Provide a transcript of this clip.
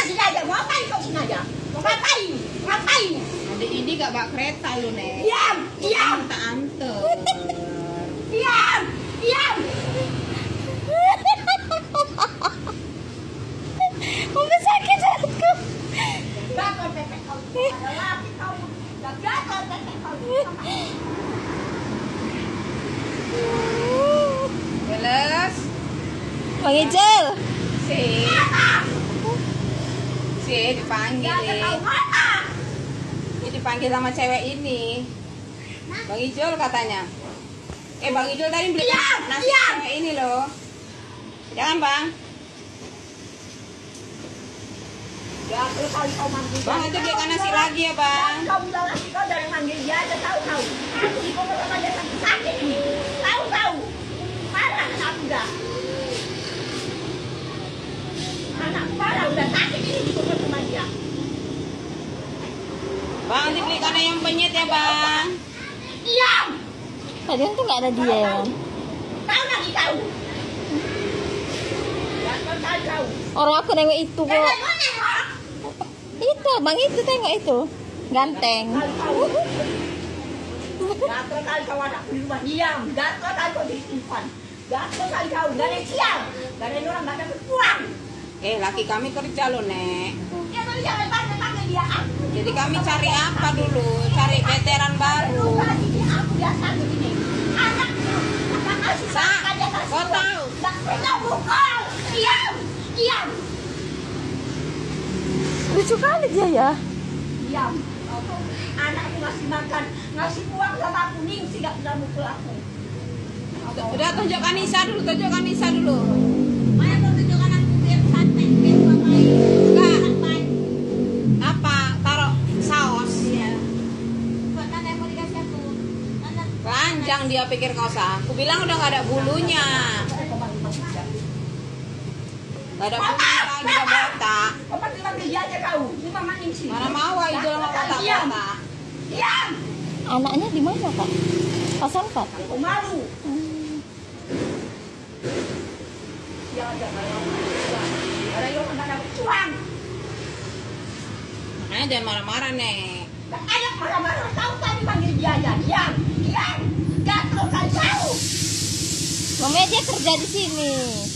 sini aja, mau ngapain kau sini aja? Mau ngapain? Ngapain? Adik ini gak bak kereta lu, Nek. Diam, diam. Anter. Diam, diam. Mama sakit perutku. Gagal pepek kau. Ada laki kau. Gagal pepek kau. Jelas. Bang Ijel. Si dipanggil. Gagal kau mana? Ini dipanggil sama cewek ini. Bang Ijol katanya. Bang Ijol tadi beli nasi cewek ini loh. Jangan, Bang. Gagal kali kau manggil. Bang, itu belikan nasi lagi ya, Bang. Kau bilang nasi kau dari manggil dia aja tahu. Aku di kau sama dia sakit ini. Tahu. Parah anak udah. Anak parah udah sakit ini di kau sama dia. Bang, dibelikan ayam penyet ya, Bang. Diam. Tadi tuh nggak ada dia ya, Bang. Tahu lagi kau. Gagal kali kau. Orang aku nengok itu kok. Nengok. Itu, Bang itu tengok itu. Ganteng. Gagal kali kau ada di rumah. Diam. Gagal kali kau di Ivan. Gagal kali kau. Gak ada siang. Gak ada orang. Gak ada pulang. Laki kami kerja loh, Nek. Ya tapi jangan panggil dia aku. Jadi kami cari apa dulu? Cari veteran baru. Lagi dia aku biasa begini. Anak kasih makan dia kasih. Kau tahu? Gak pernah bukol. Diam. Diam. Lucu kali dia ya. Diam. Anakku ngasih makan, ngasih uang sama aku ningsi gak pernah mukul aku. Udah tunjuk Anissa dulu. Mana mau tunjukkan aku biar santai, biar ngapain? Enggak. Apa? Taruh saus. Iya. Buat mana yang mau dikasih aku? Panjang dia pikir kau sah. Aku bilang udah gak ada bulunya. Gak ada bulunya lagi, udah botak. Kau panggil dia aja kau. Ini mama ningsi. Mana mau itu sama botak-botak. Diam. Anaknya di mana, Kak? Pasar, Kak? Aku malu. Dia aja kalau ada yang mana dapat uang. Makanya jangan marah-marah, Nek. Anak marah-marah tahu tadi panggil dia aja. Diam. Gatel kali kau. Mama dia kerja di sini.